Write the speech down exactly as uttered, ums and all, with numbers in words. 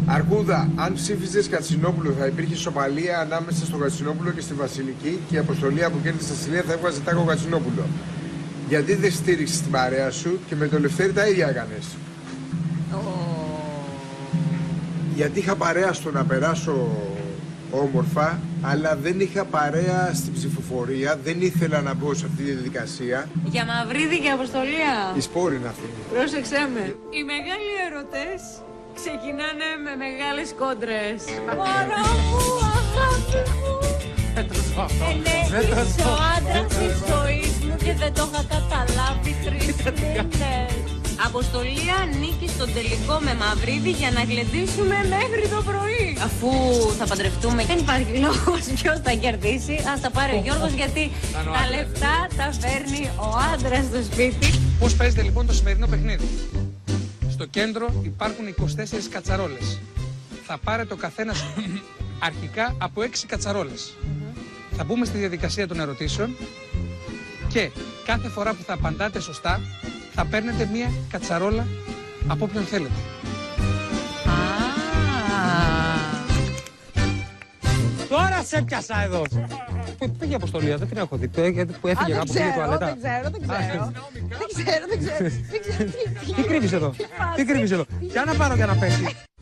Αρκούδα, αν ψήφιζες Κατσινόπουλο θα υπήρχε ισοπαλία ανάμεσα στον Κατσινόπουλο και στη Βασιλική και η αποστολή που κέρδισε στη Σιλία θα έβγαζε τάκο Κατσινόπουλο. Γιατί δεν στήριξες την παρέα σου και με το Λευτέρη τα ίδια έκανες? Oh. Γιατί είχα παρέα στο να περάσω όμορφα, αλλά δεν είχα παρέα στην ψηφοφορία, δεν ήθελα να μπω σε αυτή τη διαδικασία. Για Μαυρίδη και Αποστολία. Η σπόρη είναι αυτή. Πρόσεξέ με. Οι μεγάλοι ερωτές ξεκινάνε με μεγάλες κόντρες. Μωρό μου, αγάπη μου. Ναι, είσαι ο άντρας της ζωής μου και δεν το είχα καταλάβει τρεις μήνες. Αποστολία νίκη στον τελικό με Μαυρίδη για να γλεντήσουμε μέχρι το πρωί. Αφού θα παντρευτούμε, δεν υπάρχει λόγος ποιος θα κερδίσει. Ας τα πάρει ο Γιώργος, γιατί τα λεφτά τα φέρνει ο άντρας στο σπίτι. Πώς παίζεται λοιπόν το σημερινό παιχνίδι? Στο κέντρο υπάρχουν είκοσι τέσσερις κατσαρόλες. Θα πάρετε ο καθένας αρχικά από έξι κατσαρόλες. Mm-hmm. Θα μπούμε στη διαδικασία των ερωτήσεων και κάθε φορά που θα απαντάτε σωστά θα παίρνετε μία κατσαρόλα από όποιον θέλετε. Τώρα σε πιάσα εδώ! Πού πήγε η Αποστολία, δεν την έχω δει. Που έφυγε κάπου στην τουαλέτα. Δεν ξέρω, δεν ξέρω. Δεν ξέρω, δεν ξέρω. Τι κρύβεις εδώ, τι κρύβεις εδώ. Για να πάρω για να πέσει.